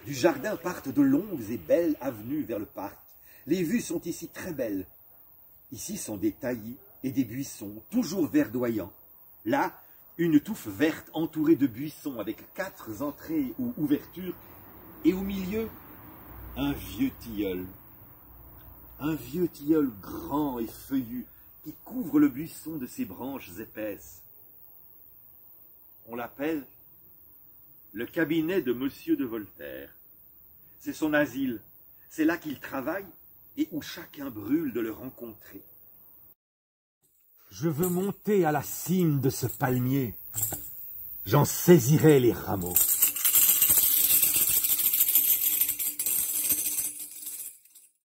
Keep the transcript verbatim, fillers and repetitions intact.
Du jardin partent de longues et belles avenues vers le parc. Les vues sont ici très belles. Ici sont des taillis et des buissons, toujours verdoyants. Là, une touffe verte entourée de buissons avec quatre entrées ou ouvertures, et au milieu, un vieux tilleul. Un vieux tilleul grand et feuillu qui couvre le buisson de ses branches épaisses. On l'appelle le cabinet de Monsieur de Voltaire. C'est son asile, c'est là qu'il travaille et où chacun brûle de le rencontrer. Je veux monter à la cime de ce palmier. J'en saisirai les rameaux.